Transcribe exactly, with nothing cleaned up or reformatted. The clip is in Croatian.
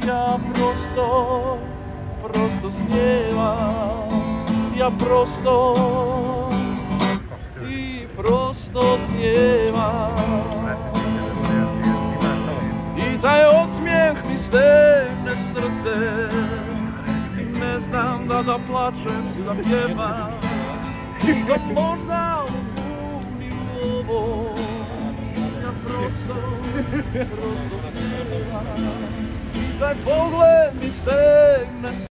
ja prosto, prosto s neba, ja prosto i prosto s neba. I taj osmijeh mi stegne srce, i ne znam da da plačem, da pjevam, i to možda uzbuni ovo. Ja prosto, prosto s neba, i taj pogled mi stegne